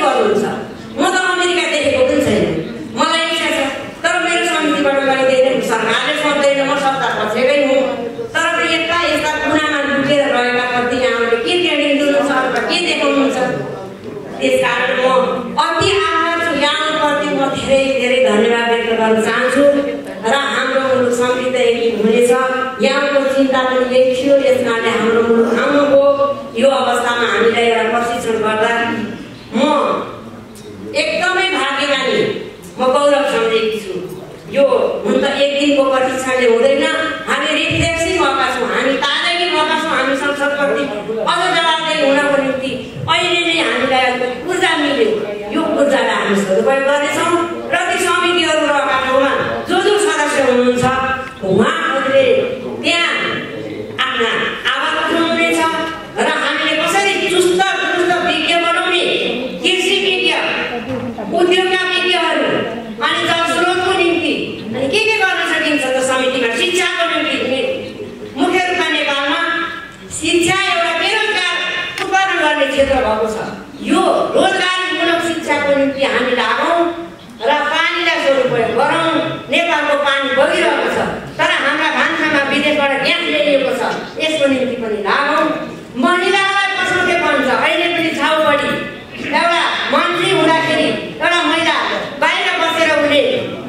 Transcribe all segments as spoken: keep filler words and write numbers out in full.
गर्नुहुन्छ? म त अमेरिका देखेको पनि छैन, मलाई इच्छा छ तर मेरो समितिबाट गरिँदैन, सरकारले सोध्दैन, म सत्ता पछेकै हुँ। तर यस्ता यस्ता कुरामा लुकेर रहेका प्रति यहाँले के ट्रेनिङ दिनुहुन्छ अथवा के देखाउनुहुन्छ? त्यसकारण म अति आभार छु यहाँप्रति, म धेरै धेरै धन्यवाद व्यक्त गर्न चाहन्छु। र हाम्रो मुलुक समृद्ध एकीकृत हुनेछ, यहाँको चिन्ता पनि यही थियो। यसकारणले हाम्रो मुलुक आउनुभयो। यो अवस्थामा हामीलाई एउटा प्रशिक्षण गर्दा म एकदमै भाग्यमानी, म गौरव सम्झेकी छु। यो हुन त एक दिनको प्रशिक्षणले हुँदैन, हामी रिफ्लेक्सिङ भएका छौँ, हामी ताजगी भएका छौँ। हामी संसदप्रति अझ जवाबदेही हुनको निम्ति अहिले नै हामीलाई अलिकति ऊर्जा मिल्यो। यो ऊर्जालाई हामी सदुपयोग गर्नेछौँ र ती समितिहरू रहेका ठाउँमा जो जो सदस्य हुनुहुन्छ उहाँहरूले त्यहाँ आफ्ना आवाज उठाउनुहुनेछ र हामीले कसरी चुस्त दुरुस्त विज्ञ बनाउने, कृषि विज्ञ, उद्योगका विज्ञहरू अनि जलस्रोतको निम्ति अनि के के गर्न सकिन्छ त समितिमा शिक्षाको निम्ति। मुख्य रूपमा नेपालमा शिक्षा एउटा बेरोजगार उत्पादन गर्ने क्षेत्र भएको छ। यो रोजगारीमूलक शिक्षाको निम्ति हामी लागौँ र पानीलाई सदुपयोग गरौँ। नेपालको पानी बगिरहेको छ तर हाम्रा भान्सामा विदेशबाट ग्यास ल्याइएको छ, यसको निम्ति पनि लागौँ। महिलालाई पछौटे बन्छ, अहिले पनि छाउ बढी। एउटा मन्त्री हुँदाखेरि एउटा महिला बाहिर बसेर उसले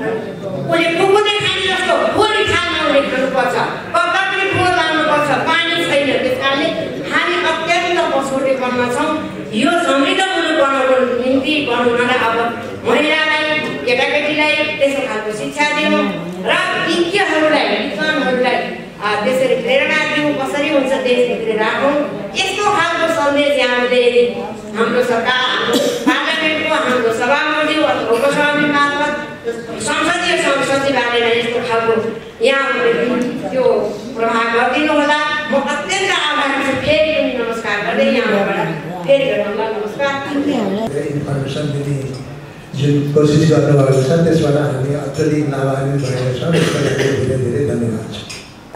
उसले कुकुरले खाने जस्तो गोली खाना उसले खानुपर्छ, कपडा पनि फोहोर लाउनुपर्छ, पानी छैन। त्यस कारणले हामी अत्यन्त पछौटेपनमा छौँ। यो समृद्ध मुलुक बनाउनको निम्ति बनाउनलाई अब महिलालाई, केटाकेटीलाई त्यस्तो खालको शिक्षा दिउँ र विज्ञहरूलाई, विद्वानहरूलाई त्यसरी प्रेरणा दिउँ। कसरी हुन्छ देशभित्र राखौँ। यस्तो खालको सन्देश यहाँले हाम्रो सरकार, हाम्रो पार्लियामेन्टको, हाम्रो सभामन्त्री अथवा उपसभामुख मार्फत संसदीय सचिवालयमा यस्तो खालको यहाँले त्यो प्रभाव गरिदिनु होला। म अत्यन्त आभारी छु। फेरि पनि नमस्कार गर्दै यहाँबाट फेरि नमस्कार। इन्फर्मेसन दिने जुन कोसिस गर्नुभएको छ त्यसबाट हामी अत्यधिक लाभान्वित भएका छौँ। यसको लागि धेरै धेरै धन्यवाद छ।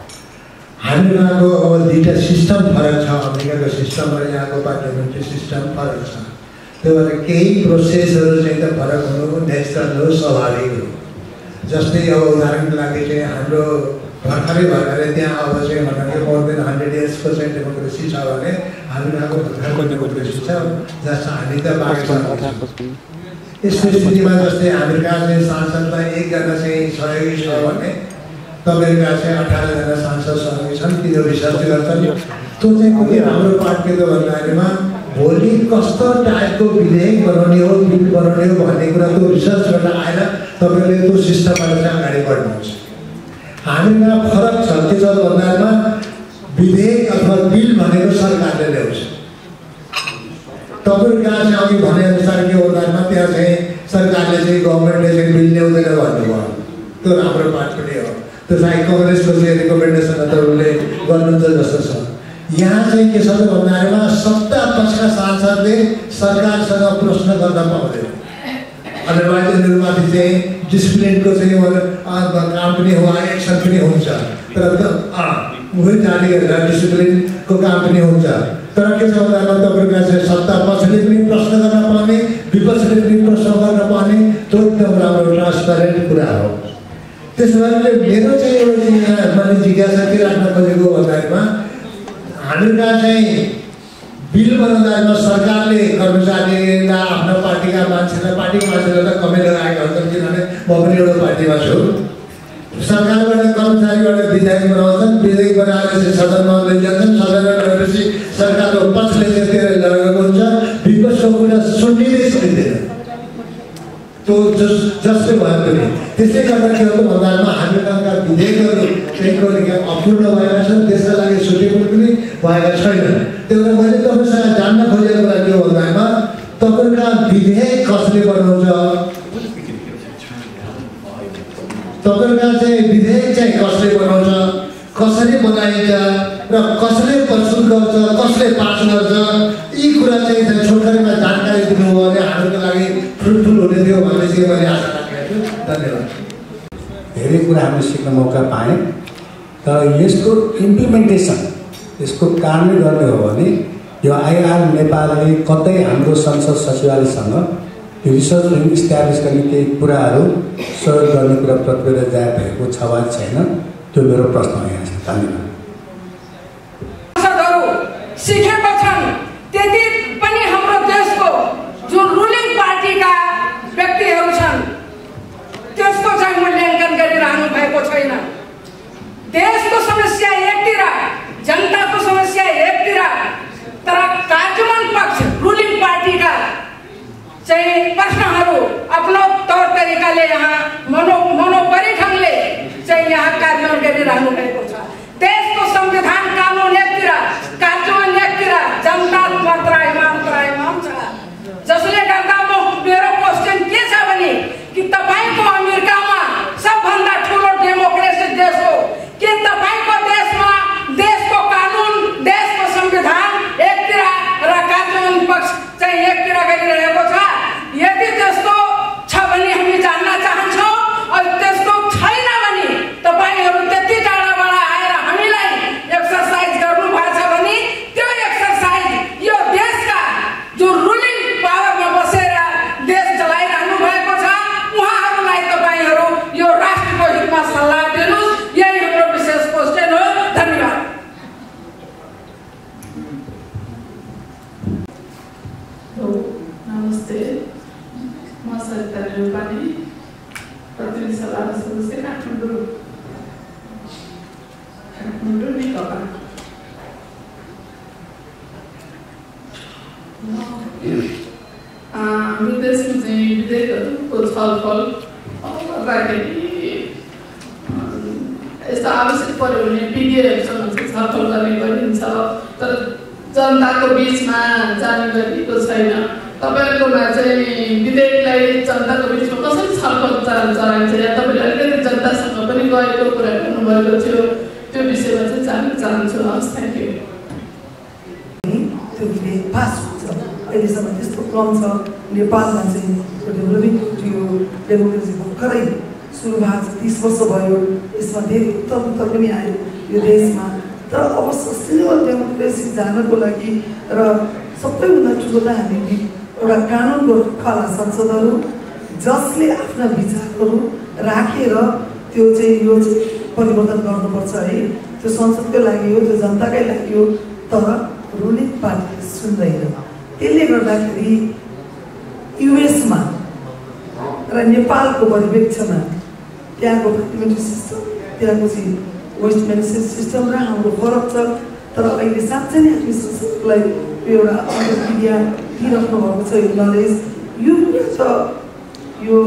हामीहरूको अब दुईवटा सिस्टम फरक छ, अमेरिकाको सिस्टम र यहाँको पार्लियामेन्ट्री सिस्टम फरक छ। त्यो भएर केही प्रोसेसहरू चाहिँ त फरक हुनु नेचुरल हो, स्वाभाविक हो। जस्तै अब उदाहरणको लागि चाहिँ हाम्रो भर्खरै भर्खरै त्यहाँ अब चाहिँ भन्नाले मोर देन हन्ड्रेड इयर्सको चाहिँ डेमोक्रेसी छ भने हामीहरूको भर्खरको डेमोक्रेसी छ जसमा हामी त बाँकी। यस्तो स्थितिमा जस्तै अमेरिका चाहिँ सांसदलाई एकजना चाहिँ सहयोगी छ भने तपाईँहरूका चाहिँ अठारजना सांसद सहयोगी छन्, तिनीहरू रिसर्च गर्छन्। त्यो चाहिँ कुनै हाम्रो पार्टीको भन्दाखेरिमा भोलि कस्तो टाइपको विधेयक बनाउने हो, बिल बनाउने हो भन्ने कुरा त्यो रिसर्च गर्न आएर तपाईँहरूले त्यो सिस्टमबाट चाहिँ अगाडि बढ्नुहुन्छ। हामीमा फरक छ के छ भन्दामा विधेयक अथवा बिल भनेको सरकारले ल्याउँछ। तपाईँहरू कहाँ चाहिँ अघि भनेअनुसार के हुँदामा त्यहाँ चाहिँ सरकारले चाहिँ गभर्मेन्टले चाहिँ बिल ल्याउँदैन भन्नुभयो। त्यो राम्रो पार्ट पनि हो। त्यो चाहिँ कङ्ग्रेसको चाहिँ रिकमेन्डेसन तपाईँहरूले गर्नुहुन्छ जस्तो छ। यहाँ चाहिँ के छ भन्दाखेरिमा सत्ता पक्षका सांसदले सरकारसँग प्रश्न गर्न पाउँदैन। अदरवाइज उनीहरूमाथि चाहिँ डिसिप्लिनको चाहिँ काम पनि हो, एक्सन पनि हुन्छ। तर उही जाने गरेर डिसिप्लिनको काम पनि हुन्छ। तर के छ भन्दामा तपाईँहरूका चाहिँ सत्ता पक्षले पनि प्रश्न गर्न पाउने, विपक्षले पनि प्रश्न गर्न पाउने, त्यो एकदम राम्रो ट्रान्सप्यारेन्ट कुरा हो। त्यसो भएर मेरो चाहिँ एउटा यहाँ मैले जिज्ञासा के राख्न खोजेको भन्दाखेरिमा हामीका चाहिँ बिल बनाउँदामा सरकारले कर्मचारीलाई आफ्नो पार्टीका मान्छेलाई पार्टीका मान्छेलाई त कमै लगाएका हुन्छन्, किनभने म पनि एउटा पार्टीमा छु। सरकारबाट कर्मचारीबाट विधेयक बनाउँछन्, विधेयक बनाएर चाहिँ सदनमा लैजान्छन्, सदनमा लगेपछि सरकारको पक्षले चाहिँ त्यसलाई लगाएको हुन्छ, विपक्षको कुरा सुन्नै सकिँदैन। त्यो जस जस्तै भयो पनि त्यसै गर्दा के हो भन्दामा हामी कहाँका विधेयकहरू चाहिँ अपूर्ण भएका छन्, त्यसका लागि सुटेबल पनि भएका छैनन्। त्यो भएर मैले तपाईँसँग जान्न खोजेको कुरा के हो भन्दामा तपाईँहरूका विधेयक कसले बनाउँछ, तपाईँहरूका चाहिँ विधेयक चाहिँ कसले बनाउँछ, कसरी बनाइन्छ र कसले प्रस्तुत गर्छ, कसले पास गर्छ, यी कुरा चाहिँ छोटकरीमा जानकारी दिनुभयो भने हाम्रो लागि फ्रुटफुल हुने थियो भन्ने चाहिँ मैले आशा राखेको छु। धन्यवाद। धेरै कुरा हामीले सिक्न मौका पाएँ। तर यसको इम्प्लिमेन्टेसन, यसको कार्यान्वयन गर्ने हो भने यो आइआर नेपालले कतै हाम्रो संसद सचिवालयसँग यो रिसर्च विङ इस्टाब्लिस गर्ने केही कुराहरू सहयोग गर्ने कुरा प्रतिबद्ध जाहेर भएको छ वा छैन, त्यो मेरो प्रश्न यहाँ छ। धन्यवाद। सिकेका छन् त्यति पनि हाम्रो देशको जुन रुलिङ पार्टीका व्यक्तिहरू छन् त्यसको चाहिँ मूल्याङ्कन गरिरहनु भएको छैन। देशको समस्या एकतिर, जनताको समस्या एकतिर, तर कार्यान्वयन पक्ष रुलिङ पार्टीका चाहिँ प्रश्नहरू आफ्नो तौर तरिकाले यहाँ मनो मनोपरी ढङ्गले चाहिँ यहाँ कार्यान्वयन गरिरहनु भएको छ। देशको संविधान कानुन एकतिर, कार्यान्वयन एकतिर, जनता मात्र इमाम त्राइमाम छ। जसले गर्दा म मेरो क्वेसन के छ भने कि तपाईको अमेरिकामा सबभन्दा ठुलो डेमोक्रेसी देश हो, के तपाईको देशमा देशको कानुन, देशको संविधान एकतिर र कार्यान्वयन पक्ष चाहिँ एकतिर गरिरहेको छ? यदि त्यस्तो छ भने हामी जान्न चाहन्छौँ। अनि त्यस्तो छैन भने तपाईहरू त्यति टाढाबाट आएर हामीलाई एक्सरसाइज गर्नु भएको छ भने त्यो एक्सरसाइज यो देशका जो रुलिङ पावरमा बसेर देश चलाइरहनु भएको छ उहाँहरूलाई तपाईहरू यो राष्ट्रको हितमा सल्लाह दिनुहोस्। यही हाम्रो विशेष क्वेसन हो। धन्यवाद। नमस्ते, म सरिता नेपाली, प्रतिनिधि सभाका सदस्य, काठमाडौँ काठमाडौँ नेकपा। हाम्रो देशमा चाहिँ विधेयकहरूको छलफल गर्दाखेरि यस्तो आवश्यक पऱ्यो भने पिडिएहरूसँग चाहिँ छलफल गर्ने गरिन्छ, तर जनताको बिचमा जाने गरिएको छैन। तपाईँहरूकोमा चाहिँ विधेयकलाई जनताको बिचमा कसरी छलफल चलाइन्छ या तपाईँले अलिकति जनतासँग पनि गएको कुरा गर्नुभएको थियो, त्यो विषयमा चाहिँ जान्न चाहन्छु। हस्, थ्याङ्क यू। त्यो विधेयक पास हुन्छ, अहिलेसम्म त्यस्तो क्रम छ। नेपालमा चाहिँ डेभलपिङ थियो, डेमोक्रेसी भर्खरै सुरु भएको छ, तिस वर्ष भयो। यसमा धेरै उत्तर उत्तर पनि आयो यो देशमा, तर अब सस्टेनेबल डेमोक्रेसी जानको लागि र सबैभन्दा ठुलो त हामी एउटा कानुनको खला संसदहरू जसले आफ्ना विचारहरू राखेर त्यो चाहिँ यो परिवर्तन गर्नुपर्छ है। त्यो संसदकै लागि हो, त्यो जनताकै लागि हो, तर रुलिङ पार्टीले सुन्दैन। त्यसले गर्दाखेरि युएसमा र नेपालको परिप्रेक्ष्यमा त्यहाँको पार्लिमेन्ट्री सिस्टम, त्यहाँको चाहिँ वेस्टमिन्स्टर सिस्टम र हाम्रो फरक छ। तर अहिले साँच्चै नै हामी संसदलाई एउटा अन्तर्क्रिया दिइराख्नु भएको छ। यो नलेज यो छ, यो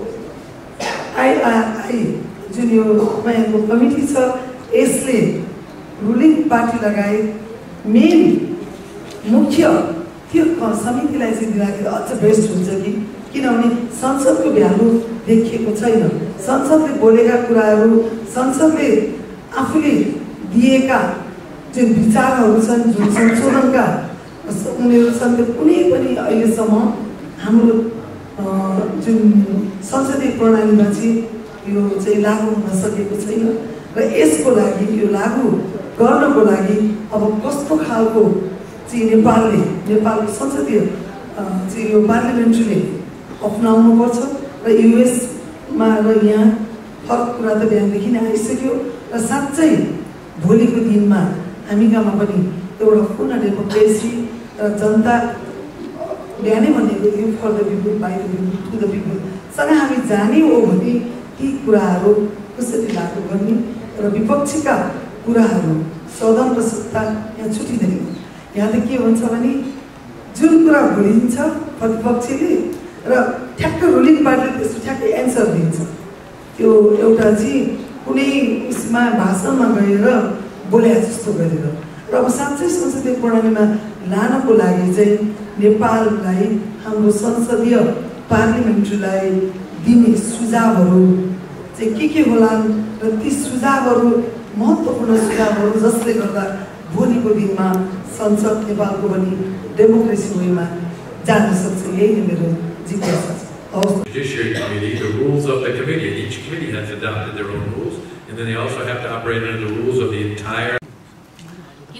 आइआरआई जुन यो नयाँ कमिटी छ यसले रुलिङ पार्टी लगायत मेन मुख्य त्यो समितिलाई चाहिँ दिँदाखेरि अझ बेस्ट हुन्छ कि, किनभने संसदको भ्यालु देखिएको छैन। संसदले बोलेका कुराहरू, संसदले आफूले दिएका जुन विचारहरू छन्, जुन संशोधनका उनीहरू छन्, त्यो कुनै पनि अहिलेसम्म हाम्रो जुन संसदीय प्रणालीमा चाहिँ यो चाहिँ लागू हुन सकेको छैन। र यसको लागि, यो लागू गर्नको लागि अब कस्तो खालको चाहिँ नेपालले, नेपालको संसदीय चाहिँ यो पार्लिमेन्ट्रीले अप्नाउनुपर्छ र युएसमा र यहाँ फरक कुरा त बिहानदेखि नै आइसक्यो। र साँच्चै भोलिको दिनमा हामी कहाँ पनि एउटा पूर्ण डेमोक्रेसी र जनता बिहानै भनेको थियो for the people, by the people, to the पिपुलसँग हामी जाने हो भने ती कुराहरू कसरी लागू गर्ने र विपक्षीका कुराहरू सदन र सत्ता यहाँ छुटिँदैन। यहाँ त के हुन्छ भने जुन कुरा भुलिन्छ प्रतिपक्षीले र ठ्याक्क रुलिङ पार्टीले त्यसको ठ्याक्कै एन्सर दिन्छ। त्यो एउटा चाहिँ कुनै उसमा भाषणमा गएर बोले जस्तो गरेर। र अब साँच्चै संसदीय प्रणालीमा लानको लागि चाहिँ नेपाललाई हाम्रो संसदीय पार्लिमेन्ट्रीलाई दिने सुझावहरू चाहिँ के के होलान् र ती सुझावहरू महत्त्वपूर्ण सुझावहरू जसले गर्दा भोलिको दिनमा संसद नेपालको पनि डेमोक्रेसी वेमा जान सक्छ। यही नै मेरो जिज्ञासा छ। Judiciary Committee, the rules of the committee, each committee has adopted their own rules, and then they also have to operate under the rules of the entire. कि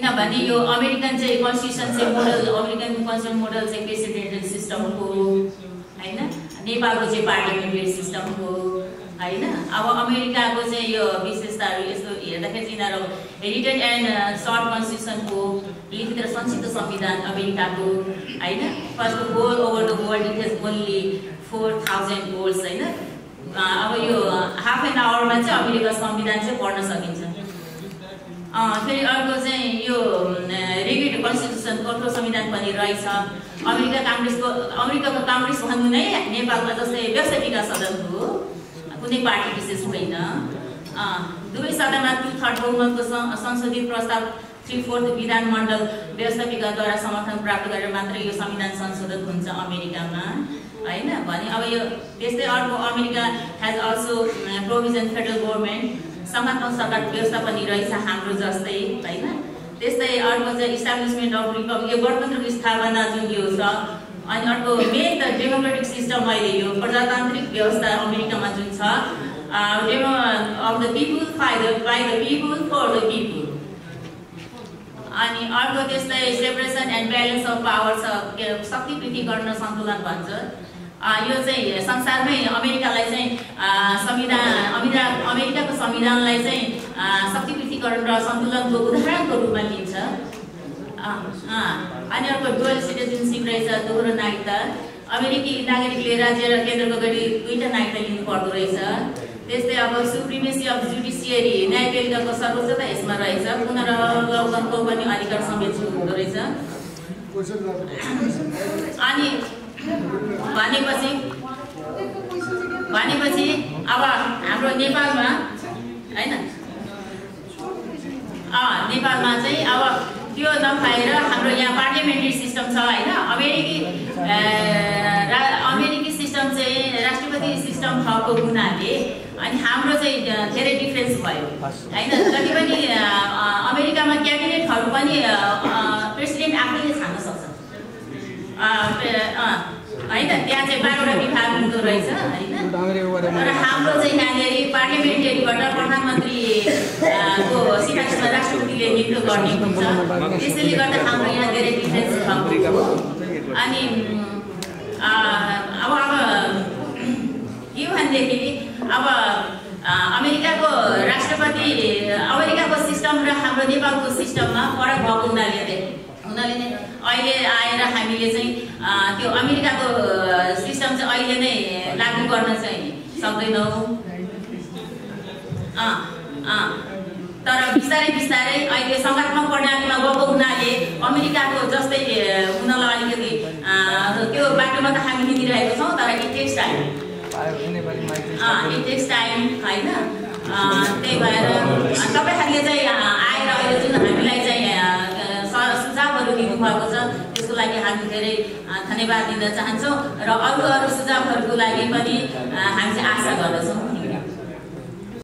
किनभने यो अमेरिकन चाहिँ कन्स्टिट्युसन चाहिँ मोडल अमेरिकन कन्स्टिट्युसन मोडल चाहिँ प्रेसिडेन्टल सिस्टमको होइन, नेपालको चाहिँ पार्लियामेन्ट्री सिस्टमको होइन। अब अमेरिकाको चाहिँ यो विशेषताहरू यस्तो हेर्दाखेरि चाहिँ यिनीहरू हेरिटेज एन्ड सर्ट कन्स्टिट्युसनको लिखित र संक्षिप्त संविधान अमेरिकाको होइन। First whole over the world it has only four thousand words होइन। अब यो हाफ एन आवरमा चाहिँ अमेरिका संविधान चाहिँ पढ्न सकिन्छ। फेरि अर्को चाहिँ यो रिगिड कन्स्टिट्युसन कठोर संविधान पनि रहेछ। अमेरिका काङ्ग्रेसको अमेरिकाको काङ्ग्रेस भन्नु नै नेपालमा जस्तै व्यवस्थापिका सदन हो, कुनै पार्टी विशेष होइन। दुवै सदनमा टु थर्ड बहुमतको संशोधित प्रस्ताव थ्री फोर्थ विधानमण्डल व्यवस्थापिकाद्वारा समर्थन प्राप्त गरेर मात्र यो संविधान संशोधन हुन्छ अमेरिकामा होइन। भने अब यो त्यस्तै अर्को America has also provision federal government सङ्घात्मक सरकार व्यवस्था पनि रहेछ हाम्रो जस्तै होइन। त्यस्तै अर्को चाहिँ इस्टाब्लिसमेन्ट अफ रिपब्लिक यो गणतन्त्रको स्थापना जुन यो छ। अनि अर्को मेन त डेमोक्रेटिक सिस्टम अहिले यो प्रजातान्त्रिक व्यवस्था अमेरिकामा जुन छ demo of the people by the by the people for the people. अनि अर्को त्यस्तै separation and balance of power छ, शक्ति पृथकीकरण र सन्तुलन भन्छ। यो चाहिँ संसारमै अमेरिकालाई चाहिँ संविधान अमेरिका अमेरिकाको संविधानलाई चाहिँ शक्ति पृथकीकरण र सन्तुलनको उदाहरणको रूपमा लिन्छ। अनि अर्को डुअल सिटिजनसिप रहेछ, दोहोरो नागरिकता। अमेरिकी नागरिकले राज्य र केन्द्रको गरी दुईवटा नागरिकता लिनु पर्दो रहेछ। त्यस्तै अब सुप्रिमेसी अफ जुडिसियरी न्यायपालिकाको सर्वोच्चता यसमा रहेछ। पुनरावलोकनको पनि अधिकार समेत हुँदो रहेछ। अनि भनेपछि भनेपछि अब हाम्रो नेपालमा होइन नेपालमा चाहिँ अब त्यो नपाएर हाम्रो यहाँ पार्लियामेन्ट्री सिस्टम छ होइन। अमेरिकी अमेरिकी सिस्टम चाहिँ राष्ट्रपति सिस्टम भएको हुनाले अनि हाम्रो चाहिँ धेरै डिफ्रेन्स भयो होइन। जति पनि अमेरिकामा क्याबिनेटहरू पनि प्रेसिडेन्ट आफैले छान्न सक्छ होइन। त्यहाँ चाहिँ बाह्रवटा विभाग हुँदो रहेछ होइन। तर हाम्रो चाहिँ यहाँनिर पार्लियामेन्टरीबाट प्रधानमन्त्रीको सिफारिसमा राष्ट्रपतिले नियुक्त गर्ने हुन्छ। त्यसैले गर्दा हाम्रो यहाँ धेरै डिफ्रेन्स छ। अनि अब अब के भनेदेखि अब अमेरिकाको राष्ट्रपति अमेरिकाको सिस्टम र हाम्रो नेपालको सिस्टममा फरक भएको हुनाले हुनाले नै अहिले आएर हामीले चाहिँ त्यो अमेरिकाको सिस्टम चाहिँ अहिले नै लागू गर्न चाहिँ सक्दैनौँ। तर बिस्तारै बिस्तारै अहिले सङ्घात्मक प्रणालीमा गएको हुनाले अमेरिकाको जस्तै हुनलाई अलिकति त्यो बाटोमा त हामी हिँडिरहेको छौँ। तर it takes time it takes time होइन। त्यही भएर तपाईँहरूले चाहिँ आएर अहिले जुन हामीलाई चाहिँ सुझावहरू दिनुभएको छ त्यसको लागि हामी धेरै धन्यवाद दिन चाहन्छौँ। र अरू अरू सुझावहरूको लागि पनि हामी चाहिँ आशा गर्दछौँ।